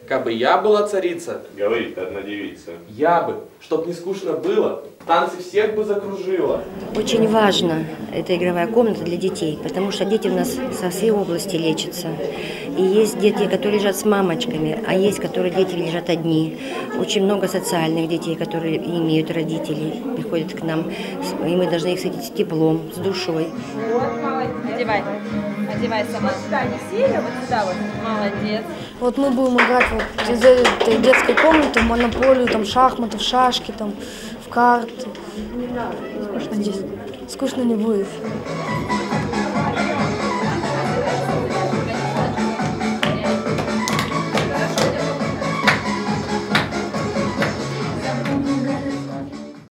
Кабы я была царица, говорит одна девица, я бы, чтоб не скучно было, танцы всех бы закружила. Очень важна эта игровая комната для детей, потому что дети у нас со всей области лечатся. И есть дети, которые лежат с мамочками, а есть, которые дети лежат одни. Очень много социальных детей, которые имеют родителей, приходят к нам, и мы должны их встретить с теплом, с душой. Вот, молодец. Одевай. Одевай сама. Сюда не сильно, вот сюда вот. Молодец. Вот мы будем играть вот из этой детской комнаты в монополию, там шахматы, в шашки, там, в карты. Скучно здесь. Скучно не будет.